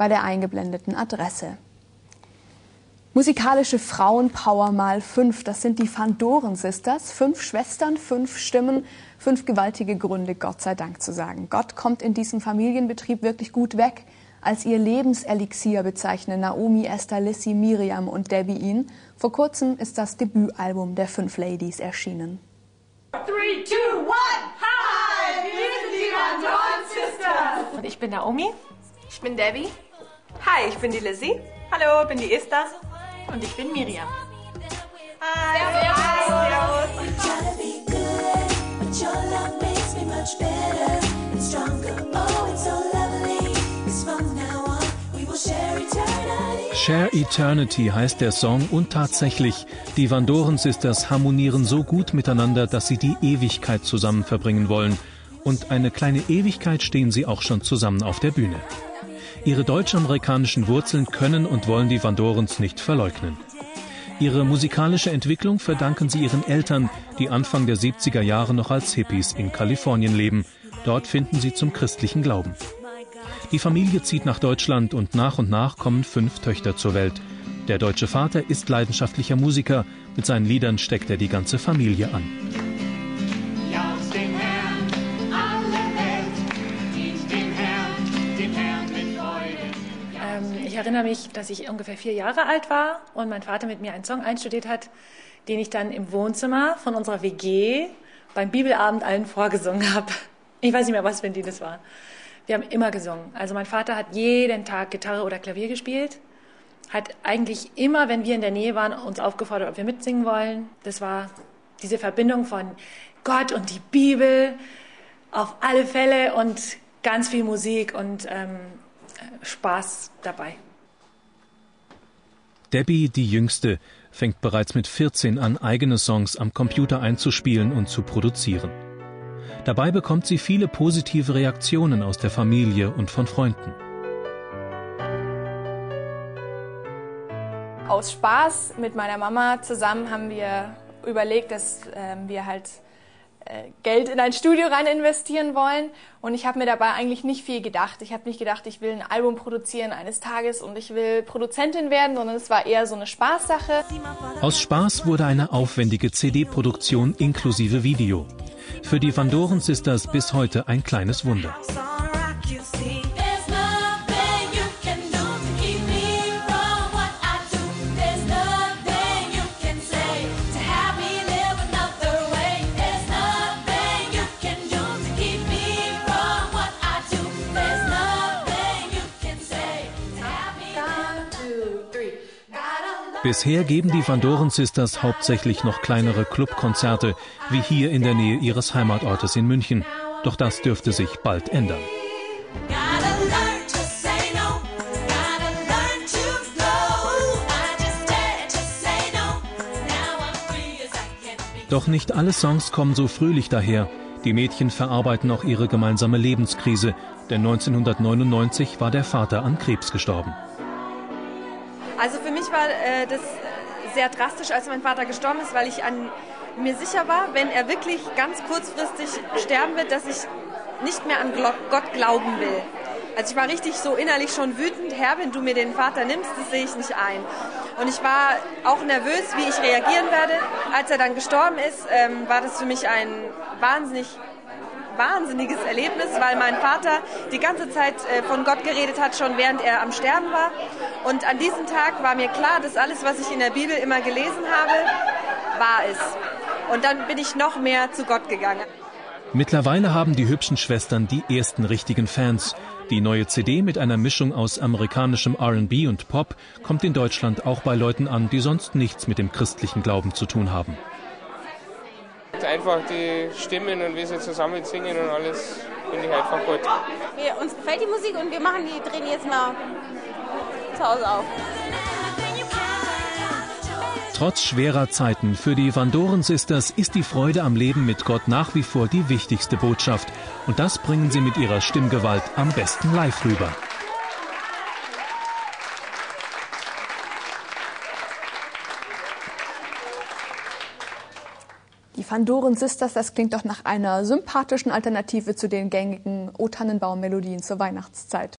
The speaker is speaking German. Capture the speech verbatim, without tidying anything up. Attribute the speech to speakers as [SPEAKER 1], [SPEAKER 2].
[SPEAKER 1] bei der eingeblendeten Adresse. Musikalische Frauenpower mal fünf, das sind die Van Doren Sisters. Fünf Schwestern, fünf Stimmen, fünf gewaltige Gründe, Gott sei Dank zu sagen. Gott kommt in diesem Familienbetrieb wirklich gut weg. Als ihr Lebenselixier bezeichnen Naomi, Esther, Lissy, Miriam und Debbie ihn. Vor kurzem ist das Debütalbum der fünf Ladies erschienen.
[SPEAKER 2] Three, two, one, hi! Wir sind die Van Doren Sisters!
[SPEAKER 3] Und ich bin Naomi.
[SPEAKER 4] Ich bin Debbie.
[SPEAKER 5] Hi, ich bin die Lissy. Hallo, ich bin die Esther.
[SPEAKER 3] Und ich bin Miriam.
[SPEAKER 5] Hi, Servus.
[SPEAKER 6] Share Eternity heißt der Song und tatsächlich, die Van Doren Sisters harmonieren so gut miteinander, dass sie die Ewigkeit zusammen verbringen wollen. Und eine kleine Ewigkeit stehen sie auch schon zusammen auf der Bühne. Ihre deutsch-amerikanischen Wurzeln können und wollen die Van Dorens nicht verleugnen. Ihre musikalische Entwicklung verdanken sie ihren Eltern, die Anfang der siebziger Jahre noch als Hippies in Kalifornien leben. Dort finden sie zum christlichen Glauben. Die Familie zieht nach Deutschland und nach und nach kommen fünf Töchter zur Welt. Der deutsche Vater ist leidenschaftlicher Musiker. Mit seinen Liedern steckt er die ganze Familie an.
[SPEAKER 3] Ich erinnere mich, dass ich ungefähr vier Jahre alt war und mein Vater mit mir einen Song einstudiert hat, den ich dann im Wohnzimmer von unserer W G beim Bibelabend allen vorgesungen habe. Ich weiß nicht mehr, was für ein Lied das war. Wir haben immer gesungen. Also mein Vater hat jeden Tag Gitarre oder Klavier gespielt, hat eigentlich immer, wenn wir in der Nähe waren, uns aufgefordert, ob wir mitsingen wollen. Das war diese Verbindung von Gott und die Bibel auf alle Fälle und ganz viel Musik und ähm, Spaß dabei.
[SPEAKER 6] Debbie, die Jüngste, fängt bereits mit vierzehn an, eigene Songs am Computer einzuspielen und zu produzieren. Dabei bekommt sie viele positive Reaktionen aus der Familie und von Freunden.
[SPEAKER 4] Aus Spaß mit meiner Mama zusammen haben wir überlegt, dass äh, wir halt äh, Geld in ein Studio rein investieren wollen. Und ich habe mir dabei eigentlich nicht viel gedacht. Ich habe nicht gedacht, ich will ein Album produzieren eines Tages und ich will Produzentin werden, sondern es war eher so eine Spaßsache.
[SPEAKER 6] Aus Spaß wurde eine aufwendige C D-Produktion inklusive Video. Für die Van Doren Sisters bis heute ein kleines Wunder. Bisher geben die Van Doren Sisters hauptsächlich noch kleinere Clubkonzerte, wie hier in der Nähe ihres Heimatortes in München. Doch das dürfte sich bald ändern. Doch nicht alle Songs kommen so fröhlich daher. Die Mädchen verarbeiten auch ihre gemeinsame Lebenskrise, denn neunzehnhundertneunundneunzig war der Vater an Krebs gestorben.
[SPEAKER 5] Also für mich war äh, das sehr drastisch, als mein Vater gestorben ist, weil ich an mir sicher war, wenn er wirklich ganz kurzfristig sterben wird, dass ich nicht mehr an Gott glauben will. Also ich war richtig so innerlich schon wütend, Herr, wenn du mir den Vater nimmst, das sehe ich nicht ein. Und ich war auch nervös, wie ich reagieren werde. Als er dann gestorben ist, ähm, war das für mich ein wahnsinnig wahnsinniges Erlebnis, weil mein Vater die ganze Zeit äh, von Gott geredet hat, schon während er am Sterben war. Und an diesem Tag war mir klar, dass alles, was ich in der Bibel immer gelesen habe, wahr ist. Und dann bin ich noch mehr zu Gott gegangen.
[SPEAKER 6] Mittlerweile haben die hübschen Schwestern die ersten richtigen Fans. Die neue C D mit einer Mischung aus amerikanischem R und B und Pop kommt in Deutschland auch bei Leuten an, die sonst nichts mit dem christlichen Glauben zu tun haben.
[SPEAKER 7] Einfach die Stimmen und wie sie zusammen singen und alles finde ich einfach gut.
[SPEAKER 8] Ja, uns gefällt die Musik und wir machen die, drehen jetzt mal zu Hause auf.
[SPEAKER 6] Trotz schwerer Zeiten für die Van Doren Sisters ist die Freude am Leben mit Gott nach wie vor die wichtigste Botschaft. Und das bringen sie mit ihrer Stimmgewalt am besten live rüber.
[SPEAKER 1] Die Van Doren Sisters, das klingt doch nach einer sympathischen Alternative zu den gängigen O-Tannenbaum-Melodien zur Weihnachtszeit.